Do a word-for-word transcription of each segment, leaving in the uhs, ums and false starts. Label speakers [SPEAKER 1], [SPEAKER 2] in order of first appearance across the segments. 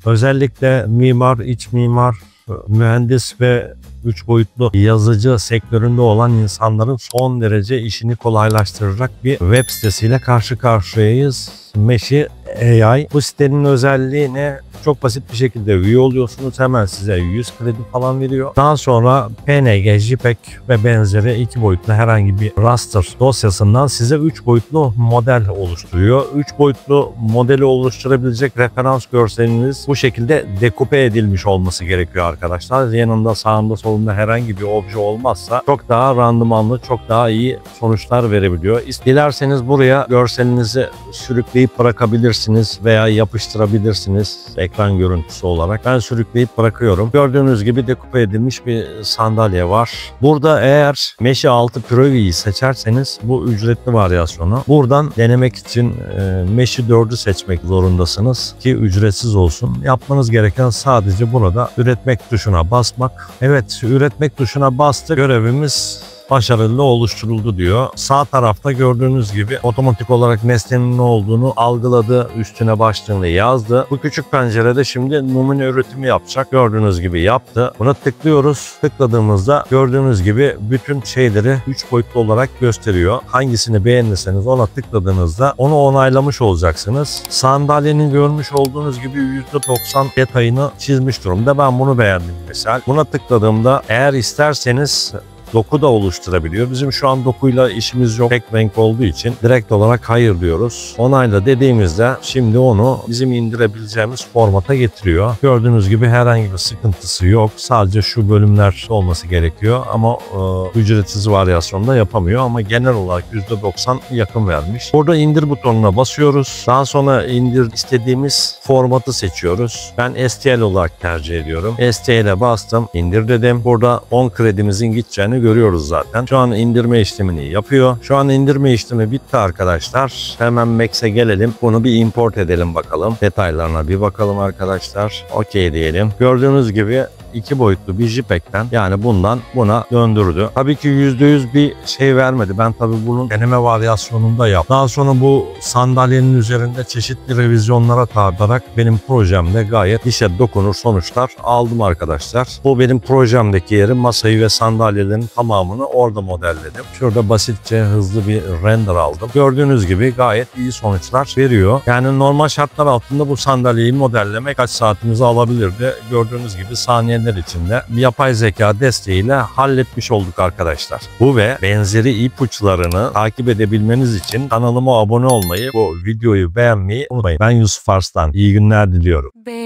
[SPEAKER 1] Özellikle mimar, iç mimar, mühendis ve üç boyutlu yazıcı sektöründe olan insanların son derece işini kolaylaştıracak bir web sitesiyle karşı karşıyayız. Meshi A I. Bu sitenin özelliği ne? Çok basit bir şekilde üye oluyorsunuz. Hemen size yüz kredi falan veriyor. Daha sonra P N G, JPEG ve benzeri iki boyutlu herhangi bir raster dosyasından size üç boyutlu model oluşturuyor. üç boyutlu modeli oluşturabilecek referans görseliniz bu şekilde dekupe edilmiş olması gerekiyor arkadaşlar. Yanında, sağında, solunda herhangi bir obje olmazsa çok daha randımanlı, çok daha iyi sonuçlar verebiliyor. Dilerseniz buraya görselinizi sürükleyip bırakabilirsiniz veya yapıştırabilirsiniz ekran görüntüsü olarak. Ben sürükleyip bırakıyorum. Gördüğünüz gibi dekupe edilmiş bir sandalye var. Burada eğer Meshi altı Pro'yu seçerseniz bu ücretli varyasyonu. Buradan denemek için e, Meshi dördü seçmek zorundasınız ki ücretsiz olsun. Yapmanız gereken sadece burada üretmek tuşuna basmak. Evet, üretmek tuşuna bastık. Görevimiz başarılı oluşturuldu diyor. Sağ tarafta gördüğünüz gibi otomatik olarak nesnenin ne olduğunu algıladı, üstüne başlığını yazdı. Bu küçük pencerede şimdi numune üretimi yapacak. Gördüğünüz gibi yaptı. Buna tıklıyoruz. Tıkladığımızda gördüğünüz gibi bütün şeyleri üç boyutlu olarak gösteriyor. Hangisini beğenirseniz ona tıkladığınızda onu onaylamış olacaksınız. Sandalyenin görmüş olduğunuz gibi yüzde doksan detayını çizmiş durumda. Ben bunu beğendim mesela. Buna tıkladığımda eğer isterseniz doku da oluşturabiliyor. Bizim şu an dokuyla işimiz yok. Tek renk olduğu için direkt olarak hayır diyoruz. Onayla dediğimizde şimdi onu bizim indirebileceğimiz formata getiriyor. Gördüğünüz gibi herhangi bir sıkıntısı yok. Sadece şu bölümler olması gerekiyor ama e, ücretsiz varyasyonda yapamıyor ama genel olarak yüzde doksan yakın vermiş. Burada indir butonuna basıyoruz. Daha sonra indir istediğimiz formatı seçiyoruz. Ben S T L olarak tercih ediyorum. S T L'e bastım. İndir dedim. Burada on kredimizin gideceğini görüyoruz zaten. Şu an indirme işlemini yapıyor. Şu an indirme işlemi bitti arkadaşlar. Hemen Max'e gelelim. Bunu bir import edelim bakalım. Detaylarına bir bakalım arkadaşlar. Okey diyelim. Gördüğünüz gibi iki boyutlu bir JPEG'ten yani bundan buna döndürdü. Tabii ki yüzde yüz bir şey vermedi. Ben tabii bunun deneme varyasyonunda yaptım. Daha sonra bu sandalyenin üzerinde çeşitli revizyonlara tabi tutarak benim projemde gayet işe dokunur sonuçlar aldım arkadaşlar. Bu benim projemdeki yeri, masayı ve sandalyelerin tamamını orada modelledim. Şurada basitçe hızlı bir render aldım. Gördüğünüz gibi gayet iyi sonuçlar veriyor. Yani normal şartlar altında bu sandalyeyi modellemek kaç saatimizi alabilirdi. Gördüğünüz gibi saniye içinde yapay zeka desteğiyle halletmiş olduk arkadaşlar. Bu ve benzeri ipuçlarını takip edebilmeniz için kanalıma abone olmayı, bu videoyu beğenmeyi unutmayın. Ben Yusuf Arslan. İyi günler diliyorum.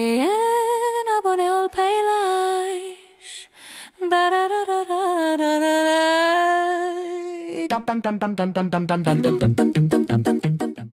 [SPEAKER 2] Beğen, abone ol, paylaş. Da da da da da da da da. Dum dum dum dum dum dum dum dum dum dum dum dum dum dum.